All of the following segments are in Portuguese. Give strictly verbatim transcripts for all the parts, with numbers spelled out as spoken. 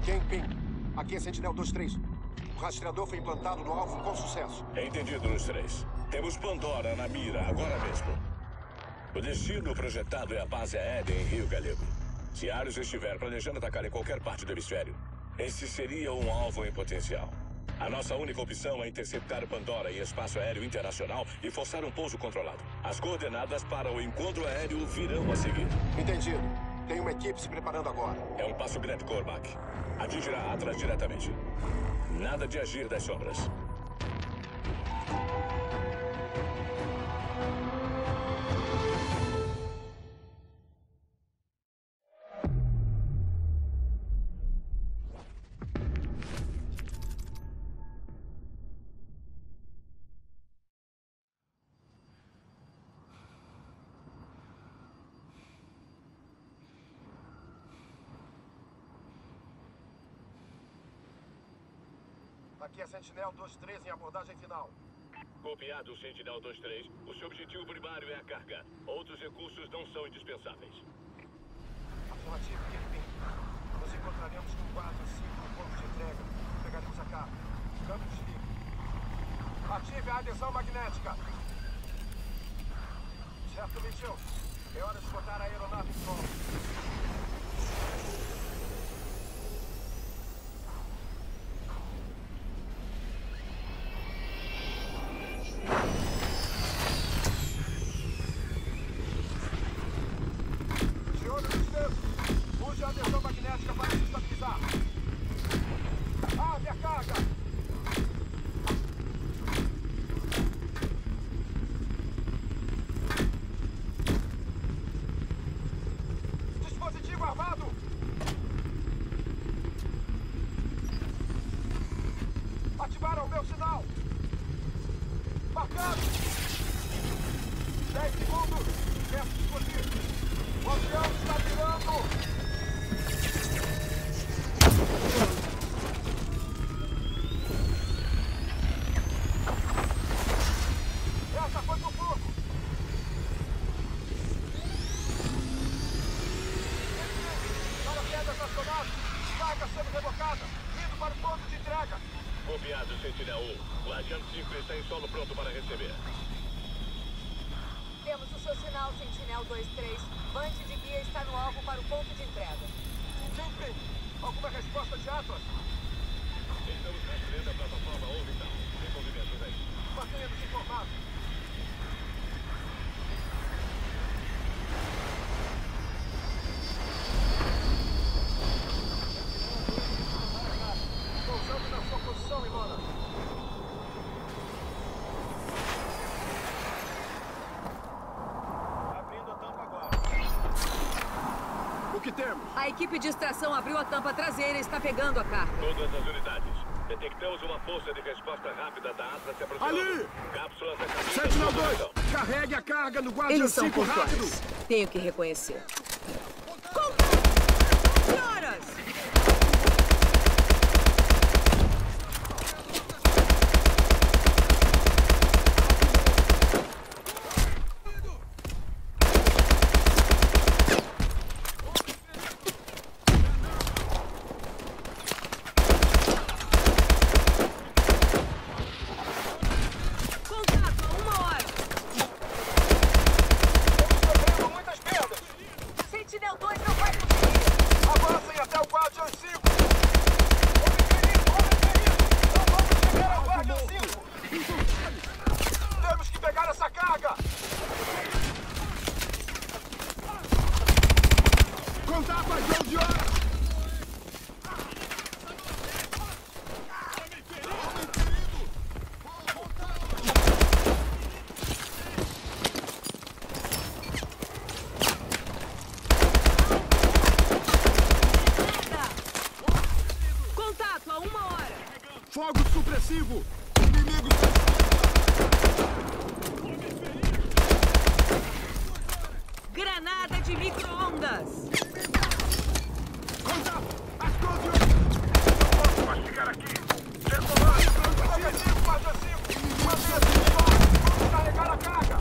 Kingpin, aqui é Sentinel dois três. O rastreador foi implantado no alvo com sucesso. Entendido nos três. Temos Pandora na mira agora mesmo. O destino projetado é a base aérea em Rio Galego. Se Ares estiver planejando atacar em qualquer parte do hemisfério, esse seria um alvo em potencial. A nossa única opção é interceptar Pandora em espaço aéreo internacional e forçar um pouso controlado. As coordenadas para o encontro aéreo virão a seguir. Entendido. Tem uma equipe se preparando agora. É um passo grande, Cormac. Atingirá Atlas diretamente. Nada de agir das sombras. Aqui é Sentinel dois três em abordagem final. Copiado, Sentinel dois três. O seu objetivo primário é a carga. Outros recursos não são indispensáveis. Afirmativo, Kingpin. Nos encontraremos com quatro a cinco no ponto de entrega. Pegaremos a carga. Câmbio desliga. Ative a adesão magnética. Certo, Mitchell. É hora de botar a aeronave em solo. Ativaram o meu sinal! Marcado! dez segundos! Perto de explodir! O avião está virando! Essa foi pro fogo! Paraquedas acionadas! Carga sendo rebocada! Indo para o ponto de entrega! Copiado, Sentinel um. O Guardião cinco está em solo pronto para receber. Temos o seu sinal, Sentinel dois três. Bande de guia está no alvo para o ponto de entrega. Kingpin, alguma resposta de Atlas? Estamos rastreando a plataforma orbital. Tem movimentos aí. Mantenha-nos informados. Pousando na sua posição, Ilona. Abrindo a tampa agora. O que temos? A equipe de extração abriu a tampa traseira e está pegando a carga. Todas as unidades. Detectamos uma força de resposta rápida da Atlas se aproximando. Ali! Cápsulas a caminho. Sentinel dois, carregue a carga no Guardião Eles são cinco rápido! pontuais. Tenho que reconhecer. Senhoras! Fogo supressivo! Inimigos! Granada de micro-ondas! Contato! As doze! Não posso mais ficar aqui! Circular! Negativo, quatro a cinco! Mantenha-se de fora! Vamos carregar a carga!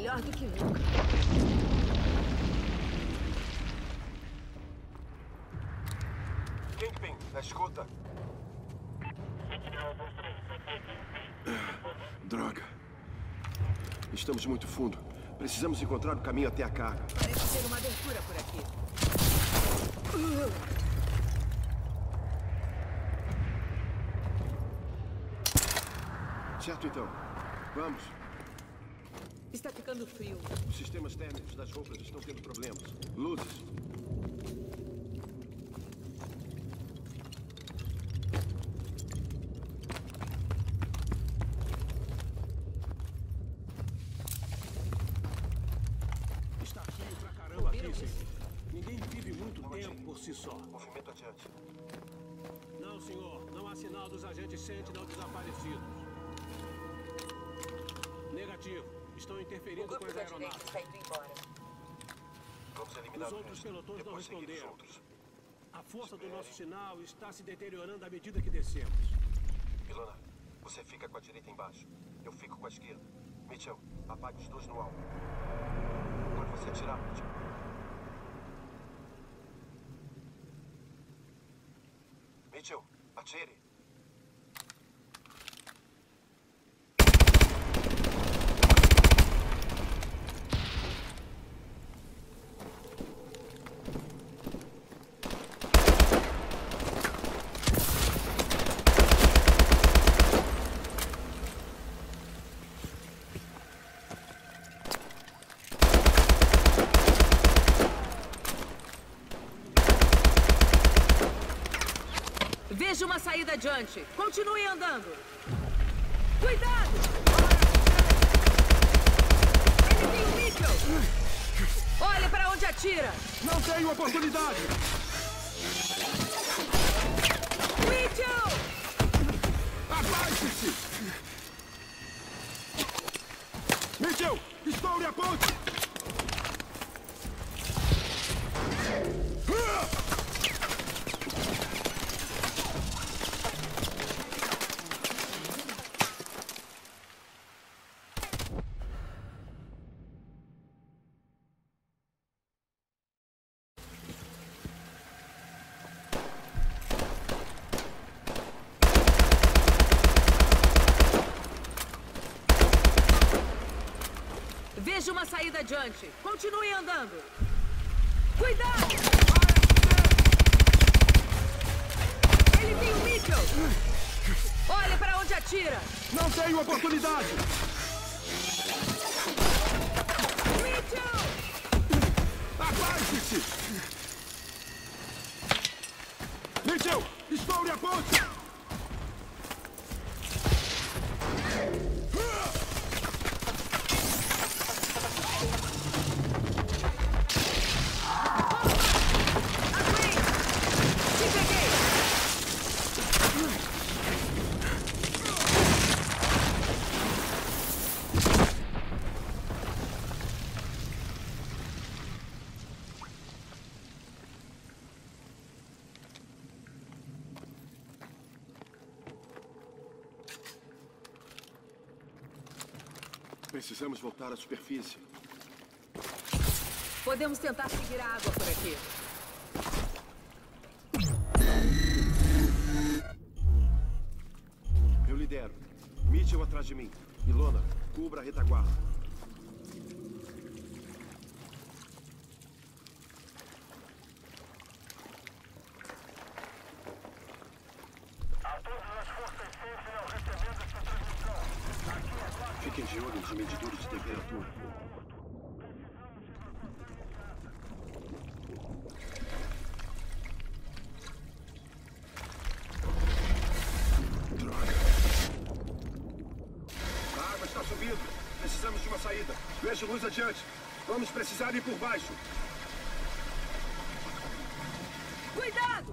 melhor do que nunca. Kingpin, na escuta. Droga. Estamos muito fundo. Precisamos encontrar o caminho até a carga. Parece ter uma abertura por aqui. Certo, então. Vamos. Está ficando frio. Os sistemas térmicos das roupas estão tendo problemas. Luzes. Está frio pra caramba aqui, senhor. Ninguém vive muito tempo por si só. Movimento adiante. Não, senhor. Não há sinal dos agentes Sentinel desaparecidos. Negativo. Estão O interferindo grupo com as da direita aeronaves. está indo embora. Vamos eliminar Os o outros resto. pelotões não Depois seguir os responderam. outros. A força do nosso sinal está se deteriorando à medida que descemos. Ilona, você fica com a direita embaixo. Eu fico com a esquerda. Mitchell, apague os dois no alvo. Quando você atirar, Mitchell. Mitchell, atire. Veja uma saída adiante. Continue andando. Cuidado! Ele tem um míssil! Olha para onde atira! Não tenho oportunidade! Mitchell! Abaixe-se! Mitchell! Estoure a ponte! Veja uma saída adiante. Continue andando. Cuidado! Ele tem um míssil! Olha para onde atira! Não tenho oportunidade! Mitchell! Abaixe-se! Mitchell! Estoure a ponte! Te peguei! Precisamos voltar à superfície. Podemos tentar seguir a água por aqui. Eu lidero. Mitchell atrás de mim. Ilona, cubra a retaguarda. Fiquem de olho nos medidores de temperatura. Droga. A água está subindo. Precisamos de uma saída. Veja luz adiante. Vamos precisar ir por baixo. Cuidado!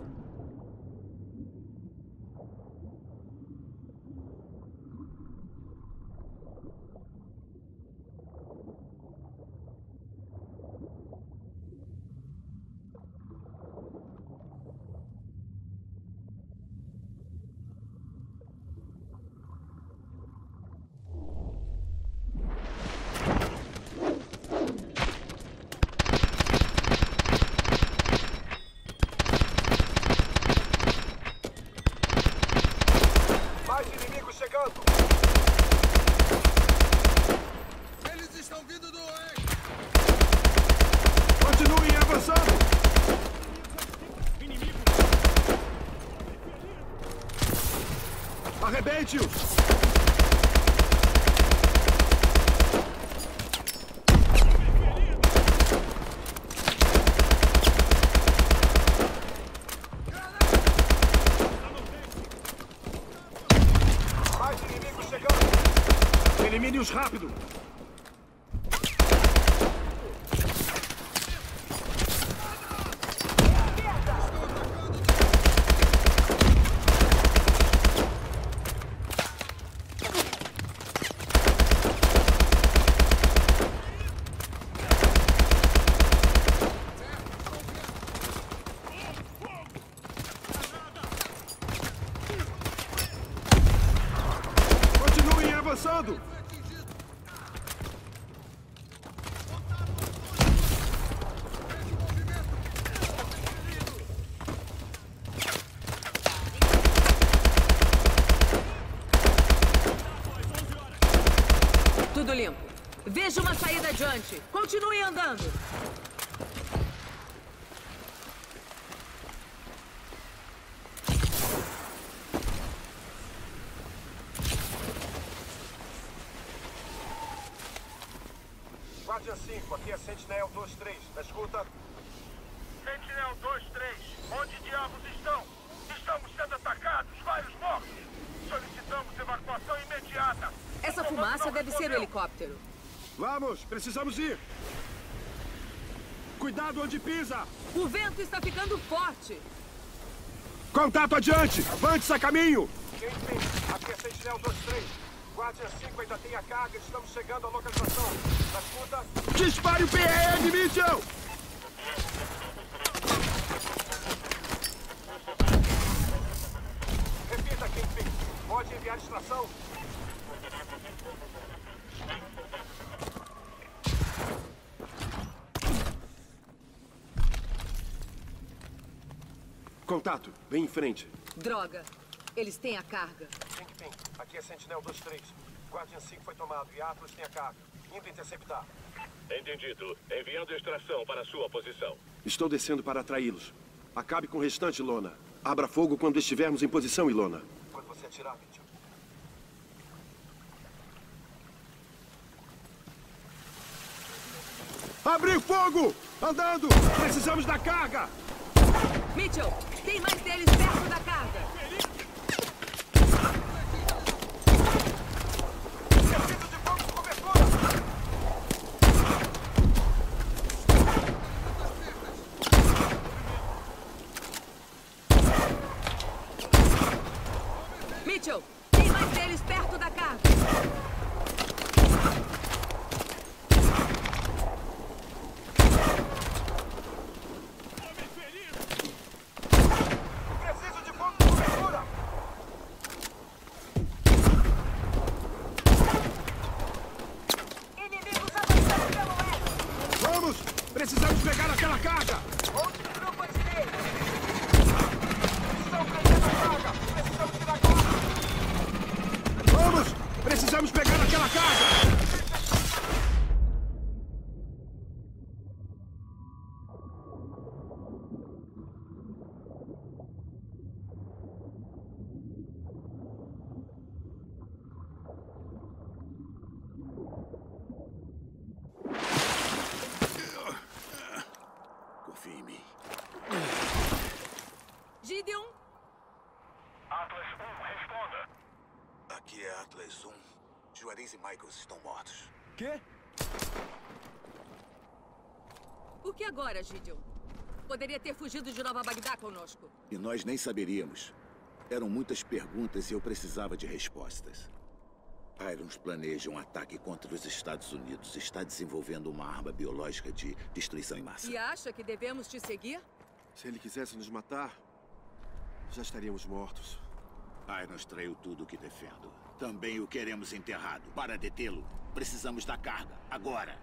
Deite-os! Mais inimigos chegando! Elimine-os rápido! Continuem avançando! Tudo limpo. Veja uma saída adiante. Continue andando. Guardian cinco, aqui é Sentinel dois três. Na escuta? Sentinel dois três, onde diabos estão? Estamos sendo atacados, vários mortos. Solicitamos evacuação imediata. Essa O comando fumaça não deve ser o respondeu. helicóptero. Vamos, precisamos ir. Cuidado onde pisa. O vento está ficando forte. Contato adiante, avante-se a caminho. Kingpin, aqui é Sentinel dois três. Guardian cinco ainda tem a carga, estamos chegando à localização. Na escuta? Dispare o P M, Mitchell. Repita, Kingpin. Pode enviar extração? Contato, vem em frente. Droga. Eles têm a carga. Kingpin, aqui é Sentinel dois três. Guardian cinco foi tomado e Atlas tem a carga. Indo interceptar. Entendido. Enviando extração para sua posição. Estou descendo para atraí-los. Acabe com o restante, Ilona. Abra fogo quando estivermos em posição, Ilona. Quando você atirar, Mitchell. Abrir fogo! Andando! Precisamos da carga! Mitchell, tem mais deles perto da carga. Preciso de fogo de cobertura! Mitchell, tem mais deles perto da carga. Preciso de fogo de cobertura! Inimigos avançando pelo oeste. Vamos! Precisamos pegar aquela carga! Outro grupo à direita. Estão prendendo a carga! Precisamos tirar a carga! Vamos! Precisamos pegar aquela carga! Confie em mim. Gideon, Atlas um, responda. Aqui é Atlas um. Juarez e Michaels estão mortos. Quê? o que agora, Gideon? Poderia ter fugido de Nova Bagdá conosco. E nós nem saberíamos. Eram muitas perguntas e eu precisava de respostas. Irons planeja um ataque contra os Estados Unidos. Está desenvolvendo uma arma biológica de destruição em massa. E acha que devemos te seguir? Se ele quisesse nos matar, já estaríamos mortos. Irons traiu tudo o que defendo. Também o queremos enterrado. Para detê-lo, precisamos da carga. Agora.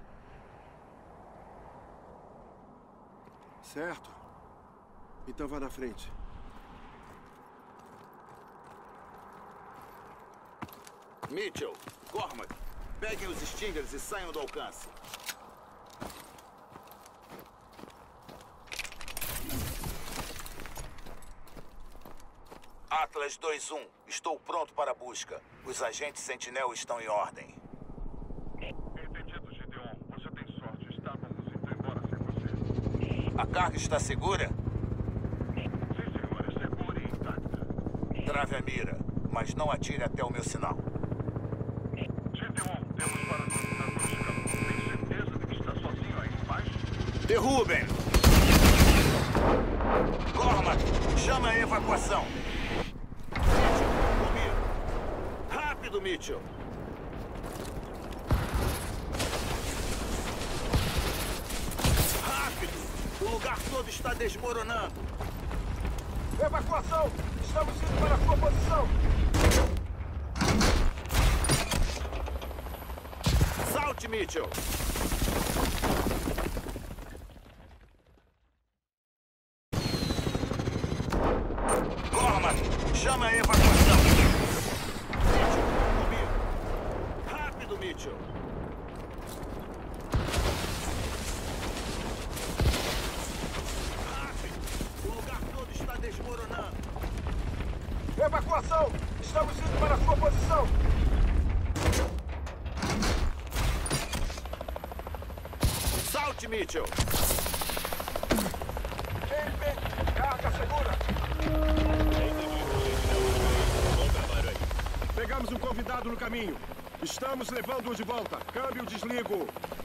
Certo. Então vá na frente. Mitchell, Cormac, peguem os Stingers e saiam do alcance. Atlas dois um, estou pronto para a busca. Os agentes Sentinel estão em ordem. Entendido, Gideon. Você tem sorte. Estávamos indo embora sem você. A carga está segura? Sim, senhor. É segura e intacta. Trave a mira, mas não atire até o meu sinal. Gideon, temos patrocinador chegando. Tem certeza de que está sozinho aí embaixo? Derrubem! Cormac, chama a evacuação. Comigo. Rápido, Mitchell. Rápido! O lugar todo está desmoronando. Evacuação! Estamos indo para a sua posição! Salte, Mitchell! Cormac, chama a evacuação! Mitchell, comigo! Rápido, Mitchell! Rápido! O lugar todo está desmoronando! Evacuação! Estamos indo para a sua posição! Salte, Mitchell! Quem carga segura! Pegamos um convidado no caminho. Estamos levando-o de volta. Câmbio desligo.